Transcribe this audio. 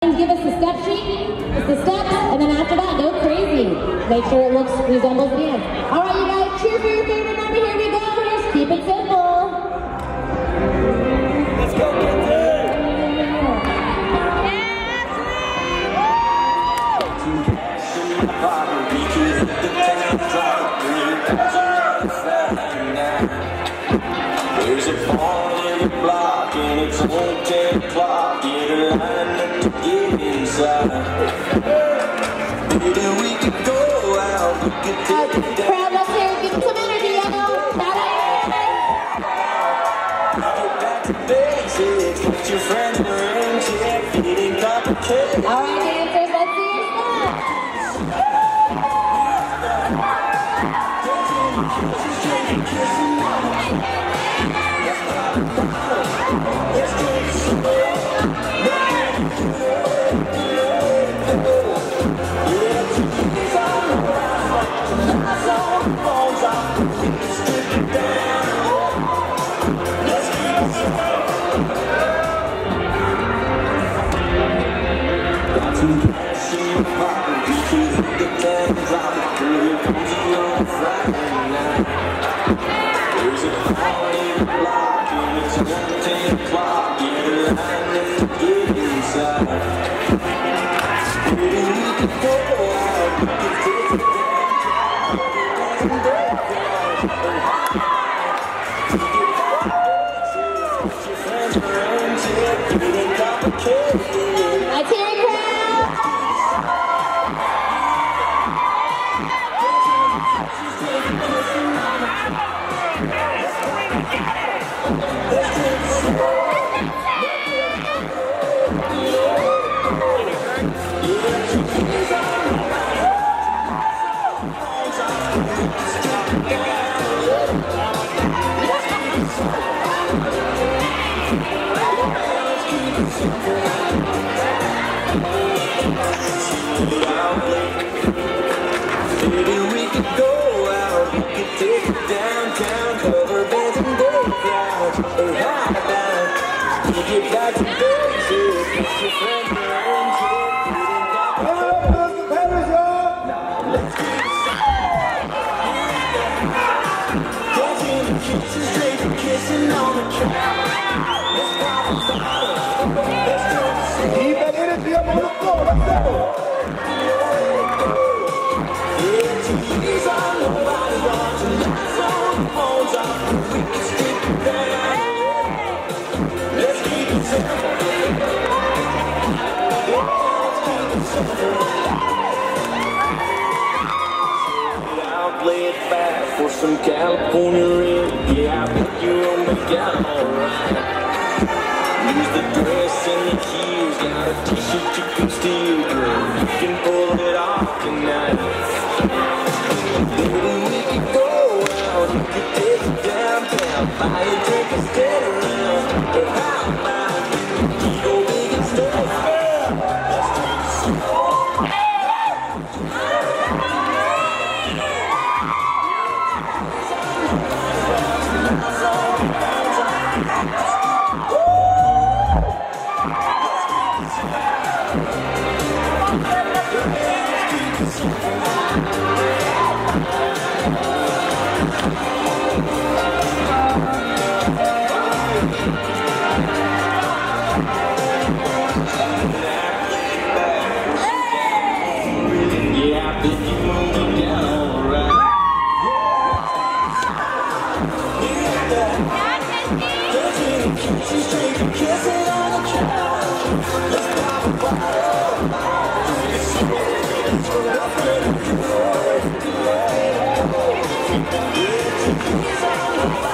Give us the step sheet, it's the steps, and then after that, go crazy. Make sure it resembles the dance. All right, you guys, cheer for your favorite number. Here we go. Just keep it simple. Let's go, kids. There's a ball in the block and it's only 10 o'clock. Get a line up to get inside. Maybe we could go out, we could take it down. Crowd, let's hear it. Give them some energy, yo. Shout out. Get back to basics, put your friends in the ring, check, it ain't complicated. All right, dancers, let's see your Let's hear it, crowd. Maybe we could go out, we could take it downtown, cover bands and go crowds, or how about we get back to basics, put your friends in your own shit, let's get it started. Dancing and kissing, straight and kissing on the track. Let's pop a bottle, let's do it. Keep that energy up on the floor, let's go. TV's on, nobody watching, lights on, the phone's off, we can stick it down. Let's keep it simple. Let's keep it simple. I'll play it back for some California rain. Yeah, I think you'll make out alright. Use the dress and the heels, got a t-shirt you can steal, girl. You can pull it off tonight. Maybe we could go out, we could take it downtown, buy a drink and stay around. Or how about we go big and stay fair? Let's take it slow. Let's go.